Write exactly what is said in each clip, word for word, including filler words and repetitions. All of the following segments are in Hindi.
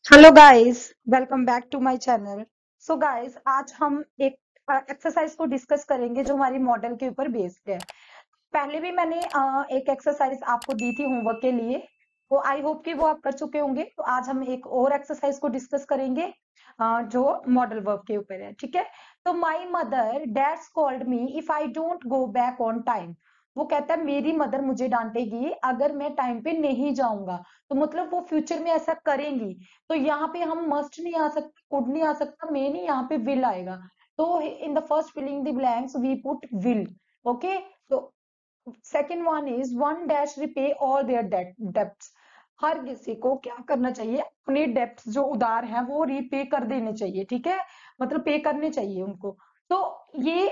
Hello guys, welcome back to my channel. So guys, आज हम एक एक्सरसाइज को डिस्कस करेंगे जो हमारी मॉडल के ऊपर बेस्ड है। पहले भी मैंने अ, एक एक्सरसाइज आपको दी थी होमवर्क के लिए, तो आई होप कि वो आप कर चुके होंगे। तो आज हम एक और एक्सरसाइज को डिस्कस करेंगे अ, जो मॉडल वर्ब के ऊपर है। ठीक है। तो my mother dads called me if I don't go back on time. वो कहता है मेरी मदर मुझे डांटेगी अगर मैं टाइम पे नहीं जाऊंगा। तो मतलब वो फ्यूचर में ऐसा करेंगी। तो यहाँ पे हम मस्ट नहीं आ सकता, कुड नहीं आ सकता, मे नहीं, यहाँ पे विल आएगा। तो in the first filling the blanks we put will. Okay. तो second one is one dash repay all their debts. हर किसी को क्या करना चाहिए, अपने डेब्ट्स जो उधार हैं वो रीपे कर देने चाहिए। ठीक है, मतलब पे करने चाहिए उनको। तो ये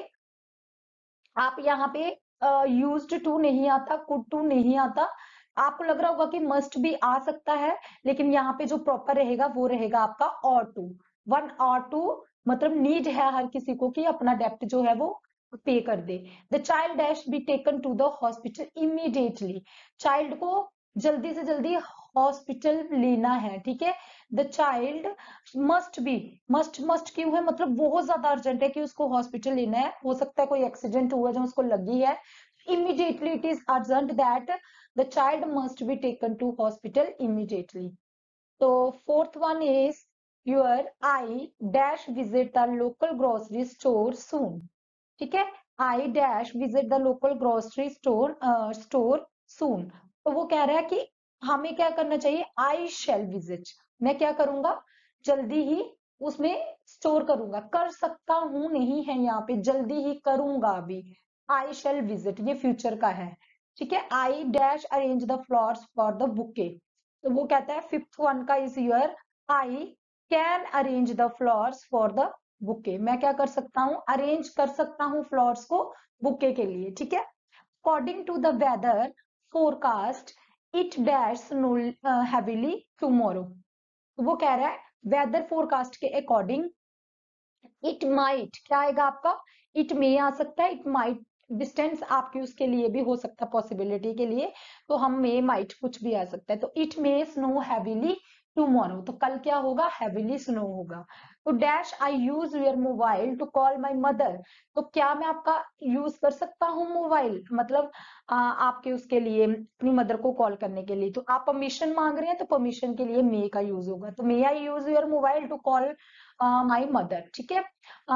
आप यहाँ पे यूज्ड टू नहीं आता, कुड टू नहीं आता। आपको लग रहा होगा कि मस्ट भी आ सकता है, लेकिन यहाँ पे जो प्रॉपर रहेगा वो रहेगा आपका और टू। वन और टू मतलब नीड है हर किसी को कि अपना डेप्ट जो है वो पे कर दे। The child dash be taken to the hospital immediately. Child को जल्दी से जल्दी हॉस्पिटल लेना है। ठीक है। The child must be, must must क्यों है, मतलब बहुत ज्यादा अर्जेंट है कि उसको हॉस्पिटल लेना है। हो सकता है कोई एक्सीडेंट हुआ जो उसको लगी है। Immediately it is urgent that the child must be taken to hospital immediately. तो fourth one is your I dash visit the local grocery store soon. ठीक है। I dash visit the local grocery store store soon. तो वो कह रहा है कि हमें क्या करना चाहिए, आई शेल विजिट। मैं क्या करूंगा, जल्दी ही उसमें स्टोर करूंगा। कर सकता हूं नहीं है यहाँ पे, जल्दी ही करूंगा अभी। आई शेल विजिट ये फ्यूचर का है। ठीक है। I dash arrange the flowers for the bouquet. तो वो कहता है फिफ्थ वन का is your I can arrange the flowers for the bouquet. मैं क्या कर सकता हूँ, अरेंज कर सकता हूँ फ्लावर्स को बुके के लिए। ठीक है। According to the weather forecast it dash snow heavily tomorrow. तो वो कह रहा है वेदर फोरकास्ट के अकॉर्डिंग इट माइट क्या आएगा आपका, इट मे आ सकता है, इट माइट डिस्टेंस आपकी उसके लिए भी हो सकता है, पॉसिबिलिटी के लिए। तो हम मे माइट कुछ भी आ सकता है। तो it may snow heavily tomorrow, तो कल क्या होगा, हैवीली स्नो होगा। तो dash I use your mobile to call my mother. तो क्या मैं आपका यूज कर सकता हूँ मोबाइल, मतलब आ, आपके उसके लिए अपनी मदर को कॉल करने के लिए। तो आप परमिशन मांग रहे हैं तो परमिशन के लिए मे का यूज होगा। तो may I use your mobile to call my mother. ठीक है।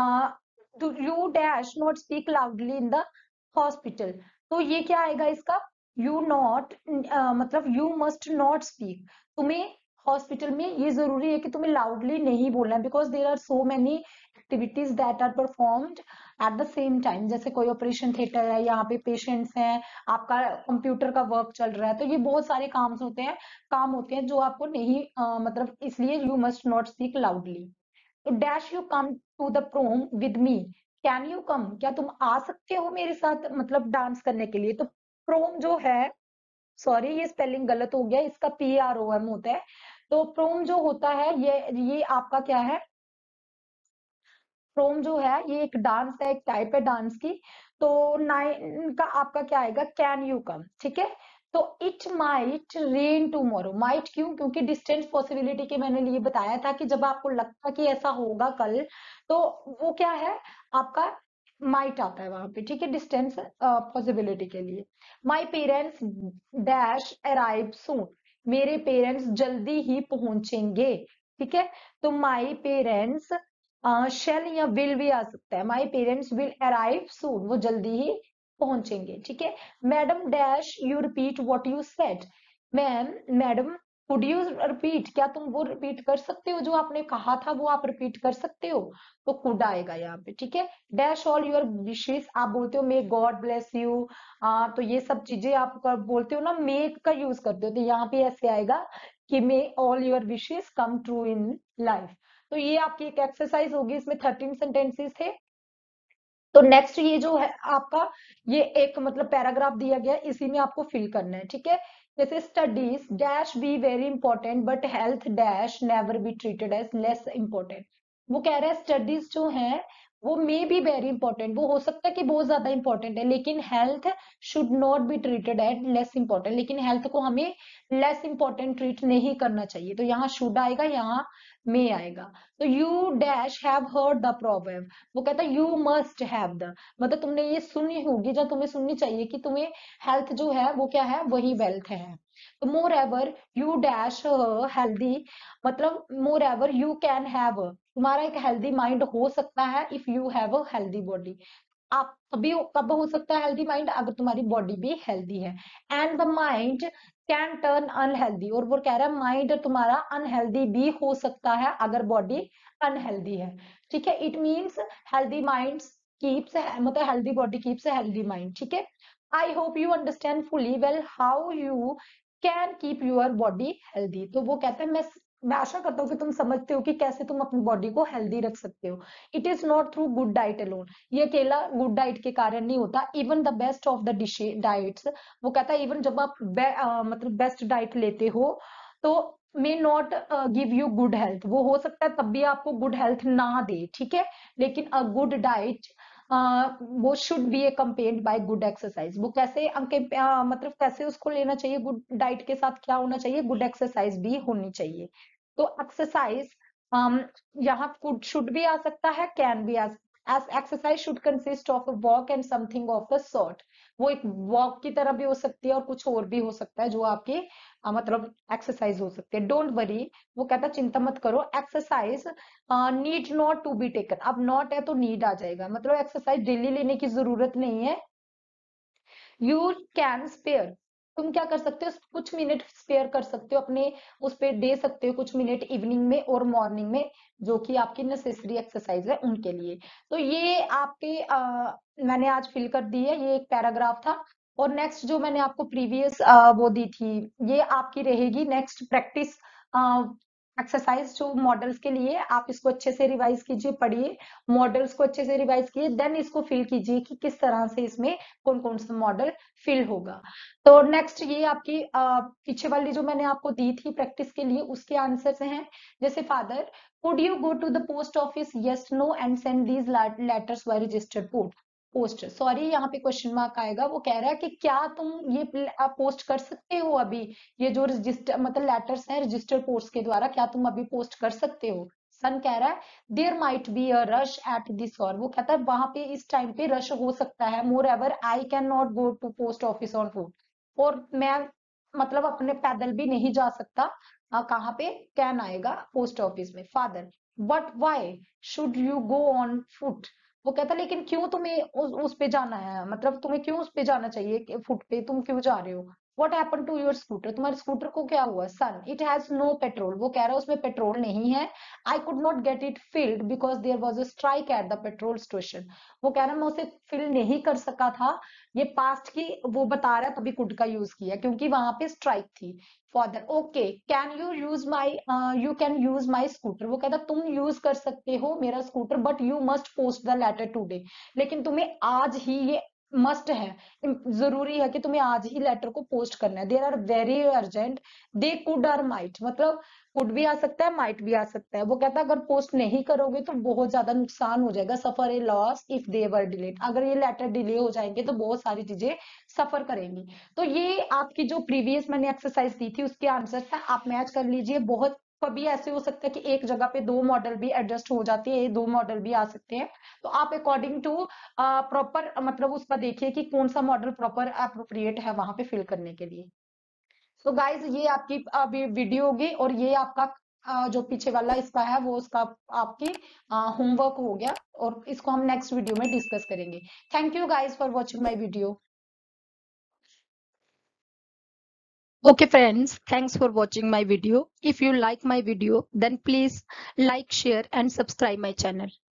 You dash not speak loudly in the hospital. तो ये क्या आएगा इसका, यू नॉट मतलब यू मस्ट नॉट स्पीक। तुम्हें हॉस्पिटल में ये जरूरी है कि तुम्हें लाउडली नहीं बोलना है, because there are so many activities that are performed at the same time. जैसे कोई ऑपरेशन थिएटर है, यहाँ पे पेशेंट्स हैं, आपका कंप्यूटर का वर्क चल रहा है। तो ये बहुत सारे काम होते हैं, काम होते हैं जो आपको नहीं uh, मतलब इसलिए you must not speak loudly. तो dash you come to the prom with me. Can you come, क्या तुम आ सकते हो मेरे साथ, मतलब डांस करने के लिए। तो प्रोम जो है, सॉरी ये स्पेलिंग गलत हो गया, इसका पी आर ओ एम होता है। तो प्रोम जो होता है ये ये आपका क्या है, प्रोम जो है ये एक डांस है, एक टाइप है डांस की। तो नाइन का आपका क्या आएगा, कैन यू कम। ठीक है। तो it might rain tomorrow. Might क्यों, क्योंकि डिस्टेंस पॉसिबिलिटी के मैंने लिए बताया था कि जब आपको लगता कि ऐसा होगा कल, तो वो क्या है आपका, माइट आता है वहां पे। ठीक है, डिस्टेंस पॉसिबिलिटी के लिए। My parents dash arrive soon. मेरे पेरेंट्स जल्दी ही पहुंचेंगे। ठीक है। तो माई पेरेंट्स शेल या विल भी आ सकता है। My parents will arrive soon, वो जल्दी ही पहुंचेंगे। ठीक है। Madam dash you repeat what you said. Ma'am madam could you repeat, क्या तुम वो रिपीट कर सकते हो जो आपने कहा था, वो आप रिपीट कर सकते हो। तो कुड आएगा यहाँ पे। ठीक है। डैश ऑल योर विशेष, आप बोलते हो मे गॉड ब्लेस यू। तो ये सब चीजें आप कर, बोलते हो ना, मे का यूज करते हो। तो यहाँ पे ऐसे आएगा कि may all your wishes come true in life. तो ये आपकी एक एक्सरसाइज होगी, इसमें थर्टीन सेंटेंसेस थे। तो नेक्स्ट ये जो है आपका, ये एक मतलब पैराग्राफ दिया गया है, इसी में आपको फिल करना है। ठीक है। जैसे studies dash be very important but health dash never be treated as less important. वो कह रहे हैं स्टडीज जो है वो मे बी वेरी इंपॉर्टेंट, वो हो सकता है कि बहुत ज्यादा इंपॉर्टेंट है, लेकिन health should not be treated as less important, लेकिन हेल्थ को हमें लेस इंपॉर्टेंट ट्रीट नहीं करना चाहिए। तो यहाँ शुड आएगा, यहाँ मे आएगा। तो you dash have heard the proverb, वो कहता है यू मस्ट हैव द, मतलब तुमने ये सुनी होगी, जो तुम्हें सुननी चाहिए कि तुम्हें हेल्थ जो है वो क्या है, वही वेल्थ है। तो moreover you dash healthy, मतलब moreover you can have, तुम्हारा एक हेल्दी माइंड हो सकता है if you have a healthy body. आप तभी कब हो सकता है हेल्दी माइंड, अगर तुम्हारी बॉडी भी हेल्दी है। And the mind can turn unhealthy, और वो कह रहा है माइंड तुम्हारा अनहेल्दी भी हो सकता है अगर बॉडी अनहेल्दी है। ठीक है, it means healthy mind keeps, मतलब healthy body keeps healthy mind. ठीक है, I hope you understand fully well how you can keep your body healthy. तो वो कहते हैं मैं मैं आशा करता हूँ कि तुम समझते हो कि कैसे तुम अपनी बॉडी को हेल्दी रख सकते हो। It is not through good diet alone, ये अकेला गुड डाइट के कारण नहीं होता। Even the best of the dish diets, वो कहता है इवन जब आप बे, uh, मतलब बेस्ट डाइट लेते हो तो may not give you good health, वो हो सकता है तब भी आपको गुड हेल्थ ना दे। ठीक है, लेकिन अ गुड डाइट वो should be accompanied by good exercise. वो कैसे अंके uh, मतलब कैसे उसको लेना चाहिए, गुड डाइट के साथ क्या होना चाहिए, गुड एक्सरसाइज भी होनी चाहिए। तो एक्सरसाइज um, यहाँ कुड शुड भी आ सकता है, कैन भी आ, as exercise should consist of a walk and something of the sort, वो एक वॉक की तरह भी हो सकती है और कुछ और भी हो सकता है जो आपकी अ, मतलब एक्सरसाइज हो सकती है। डोंट वरी, वो कहता है चिंता मत करो, exercise need not to be taken, अब नॉट है तो नीड आ जाएगा, मतलब एक्सरसाइज डेली लेने की जरूरत नहीं है। यू कैन स्पेयर, तुम क्या कर सकते हो, कुछ मिनट स्पेयर कर सकते हो अपने उस पे दे सकते हो कुछ मिनट इवनिंग में और मॉर्निंग में, जो कि आपकी नेसेसरी एक्सरसाइज है उनके लिए। तो ये आपके आ, मैंने आज फिल कर दी है, ये एक पैराग्राफ था। और नेक्स्ट जो मैंने आपको प्रीवियस वो दी थी, ये आपकी रहेगी नेक्स्ट प्रैक्टिस एक्सरसाइज जो मॉडल्स के लिए। आप इसको अच्छे से रिवाइज कीजिए, पढ़िए मॉडल्स को अच्छे से रिवाइज कीजिए, देन इसको फिल कीजिए कि किस तरह से इसमें कौन कौन सा मॉडल फिल होगा। तो नेक्स्ट ये आपकी आ, पीछे वाली जो मैंने आपको दी थी प्रैक्टिस के लिए, उसके आंसर हैं। जैसे father could you go to the post office, yes no and send these letters by registered post post sorry यहाँ पे क्वेश्चन मार्क आएगा। वो कह रहा है कि क्या तुम ये पोस्ट कर सकते हो अभी, ये जो रजिस्टर मतलब लेटर्स हैं रजिस्टर पोस्ट के द्वारा, क्या तुम अभी पोस्ट कर सकते हो। सन कह रहा है there might be a rush at this, और वो कहता है वहां पे इस टाइम पे रश हो सकता है। Moreover I can not go to post office on foot, और मैं मतलब अपने पैदल भी नहीं जा सकता। आ, कहाँ पे कैन आएगा, पोस्ट ऑफिस में। Father but why should you go on foot, वो कहता लेकिन क्यों तुम्हें उस, उस पे जाना है, मतलब तुम्हें क्यों उस पे जाना चाहिए, फुट पे तुम क्यों जा रहे हो। What happen to your scooter, तुम्हारे स्कूटर को क्या हुआ। Son it has no petrol, वो कह रहा है उसमें पेट्रोल नहीं है। I could not get it filled because there was a strike at the petrol station, वो कह रहा है मैं उसे फिल नहीं कर सका था। ये पास्ट की वो बता रहा है, तभी कुड का यूज किया क्योंकि वहां पे स्ट्राइक थी। Father okay can you use my you can use my scooter, वो कहता तुम यूज कर सकते हो मेरा scooter, but you must post the letter today, लेकिन तुम्हें आज ही ये मस्ट है, जरूरी है कि तुम्हें आज ही लेटर को पोस्ट करना है। There are very urgent, they could or might, मतलब कुड भी आ सकता है माइट भी आ सकता है। वो कहता है अगर पोस्ट नहीं करोगे तो बहुत ज्यादा नुकसान हो जाएगा, suffer a loss if they were delayed, अगर ये लेटर डिले हो जाएंगे तो बहुत सारी चीजें सफर करेंगी। तो ये आपकी जो प्रीवियस मैंने एक्सरसाइज दी थी उसके आंसर था, आप मैच कर लीजिए। बहुत कभी ऐसे हो सकता है कि एक जगह पे दो मॉडल भी एडजस्ट हो जाते हैं, दो मॉडल भी आ सकते हैं। तो आप अकॉर्डिंग टू प्रॉपर मतलब उसका देखिए कि कौन सा मॉडल प्रॉपर अप्रोप्रिएट है वहां पे फिल करने के लिए। तो गाइज ये आपकी अभी वीडियो होगी, और ये आपका अ, जो पीछे वाला इसका है वो उसका आपकी होमवर्क हो गया, और इसको हम नेक्स्ट वीडियो में डिस्कस करेंगे। Thank you guys for watching my video. Okay friends, thanks for watching my video. If you like my video, then please like, share and subscribe my channel.